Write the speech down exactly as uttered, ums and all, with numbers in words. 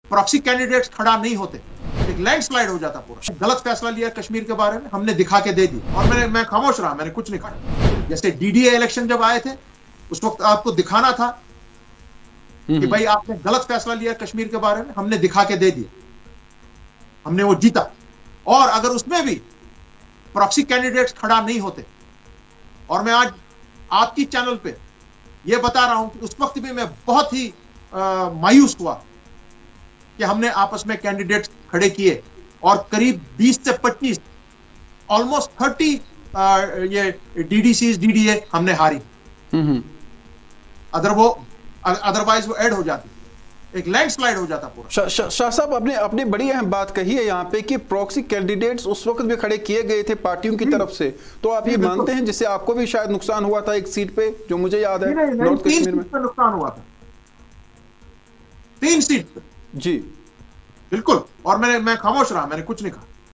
Proxy candidates खड़ा नहीं होते, एक लैंडस्लाइड हो जाता पूरा। गलत फैसला लिया कश्मीर के बारे में, हमने दिखा के दे दी और मैंने मैं खामोश रहा, मैंने कुछ नहीं कहा। जैसे डीडीए इलेक्शन जब आए थे उस वक्त आपको दिखाना था कि भाई आपने गलत फैसला लिया कश्मीर के बारे में, हमने दिखा के दे दिया, हमने वो जीता। और अगर उसमें भी प्रॉक्सी कैंडिडेट्स खड़ा नहीं होते, और मैं आज आपकी चैनल पे ये बता रहा हूं कि उस वक्त भी मैं बहुत ही आ, मायूस हुआ कि हमने आपस में कैंडिडेट्स खड़े किए और करीब बीस से पच्चीस ऑलमोस्ट तीस ये डीडीसी डीडीए हमने हारी। अदर वो अदरवाइज वो ऐड हो जाती, एक लैंडस्लाइड हो जाता पूरा। शाह शा, शा साहब, आपने अपनी बड़ी अहम बात कही है यहाँ पे कि प्रॉक्सी कैंडिडेट्स उस वक्त भी खड़े किए गए थे पार्टियों की तरफ से, तो आप ये मानते हैं जिससे आपको भी शायद नुकसान हुआ था एक सीट पे, जो मुझे याद है नॉर्थ कश्मीर में नुकसान हुआ था, तीन सीट पे। जी बिल्कुल, और मैंने मैं खामोश रहा, मैंने कुछ नहीं कहा।